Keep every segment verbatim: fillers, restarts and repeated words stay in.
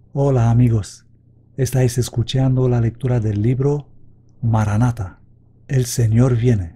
Hola amigos, estáis escuchando la lectura del libro Maranata, El Señor viene.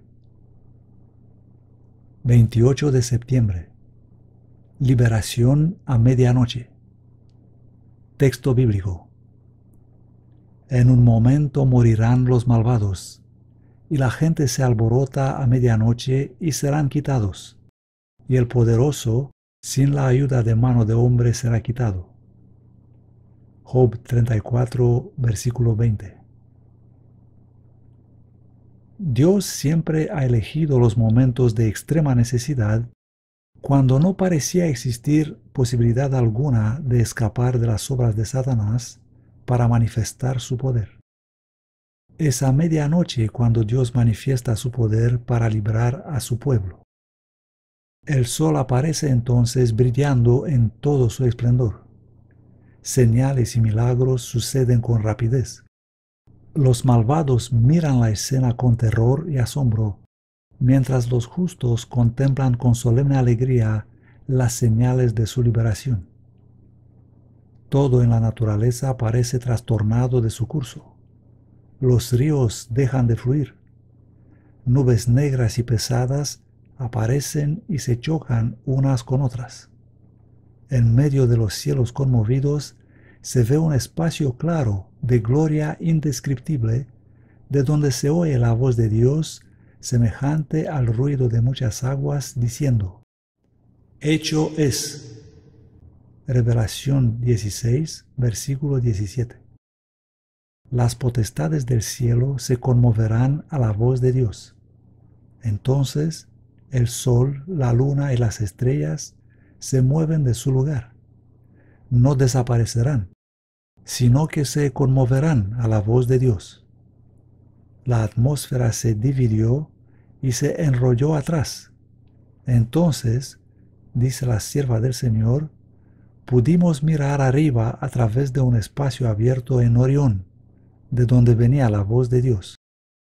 veintiocho de septiembre. Liberación a medianoche. Texto bíblico. En un momento morirán los malvados, y la gente se alborota a medianoche y serán quitados, y el poderoso, sin la ayuda de mano de hombre, será quitado. Job treinta y cuatro, versículo veinte. Dios siempre ha elegido los momentos de extrema necesidad cuando no parecía existir posibilidad alguna de escapar de las obras de Satanás para manifestar su poder. Es a medianoche cuando Dios manifiesta su poder para librar a su pueblo. El sol aparece entonces brillando en todo su esplendor. Señales y milagros suceden con rapidez. Los malvados miran la escena con terror y asombro, mientras los justos contemplan con solemne alegría las señales de su liberación. Todo en la naturaleza parece trastornado de su curso. Los ríos dejan de fluir. Nubes negras y pesadas aparecen y se chocan unas con otras. En medio de los cielos conmovidos se ve un espacio claro de gloria indescriptible, de donde se oye la voz de Dios semejante al ruido de muchas aguas, diciendo: Hecho es. Revelación dieciséis, versículo diecisiete. Las potestades del cielo se conmoverán a la voz de Dios. Entonces el sol, la luna y las estrellas se mueven de su lugar. No desaparecerán, sino que se conmoverán a la voz de Dios. La atmósfera se dividió y se enrolló atrás. Entonces, dice la sierva del Señor, pudimos mirar arriba a través de un espacio abierto en Orión, de donde venía la voz de Dios.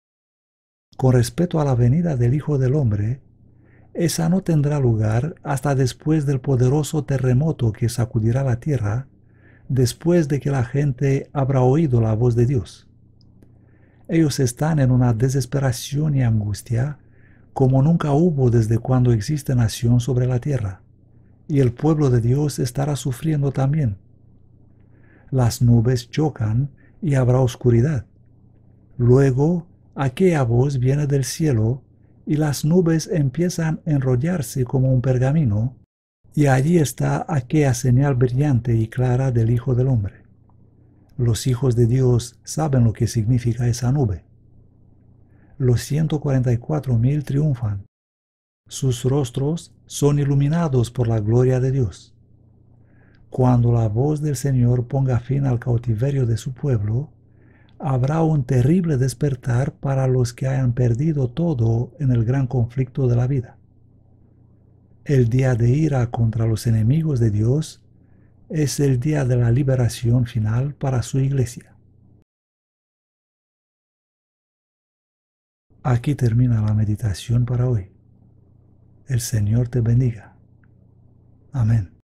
Con respecto a la venida del Hijo del Hombre, esa no tendrá lugar hasta después del poderoso terremoto que sacudirá la tierra, después de que la gente habrá oído la voz de Dios. Ellos están en una desesperación y angustia como nunca hubo desde cuando existe nación sobre la tierra, y el pueblo de Dios estará sufriendo también. Las nubes chocan y habrá oscuridad. Luego, aquella voz viene del cielo y las nubes empiezan a enrollarse como un pergamino, y allí está aquella señal brillante y clara del Hijo del Hombre. Los hijos de Dios saben lo que significa esa nube. Los ciento cuarenta y cuatro mil triunfan. Sus rostros son iluminados por la gloria de Dios. Cuando la voz del Señor ponga fin al cautiverio de su pueblo, habrá un terrible despertar para los que hayan perdido todo en el gran conflicto de la vida. El día de ira contra los enemigos de Dios es el día de la liberación final para su iglesia. Aquí termina la meditación para hoy. El Señor te bendiga. Amén.